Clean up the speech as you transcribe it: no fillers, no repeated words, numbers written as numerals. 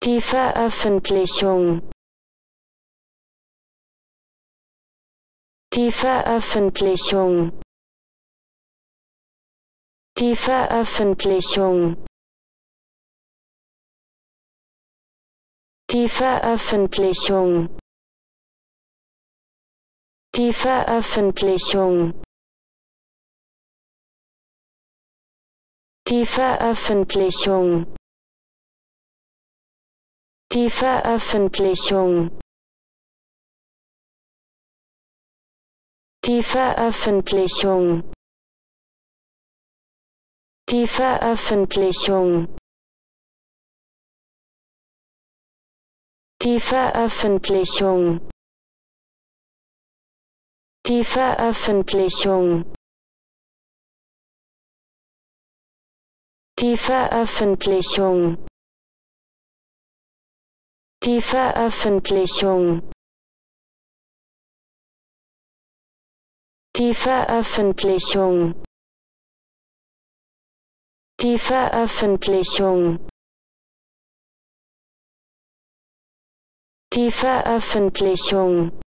die Veröffentlichung, die Veröffentlichung, die Veröffentlichung, die Veröffentlichung, die Veröffentlichung, die Veröffentlichung, die Veröffentlichung, die Veröffentlichung, die Veröffentlichung, die Veröffentlichung, die Veröffentlichung, die Veröffentlichung, die Veröffentlichung, die Veröffentlichung, die Veröffentlichung, die Veröffentlichung,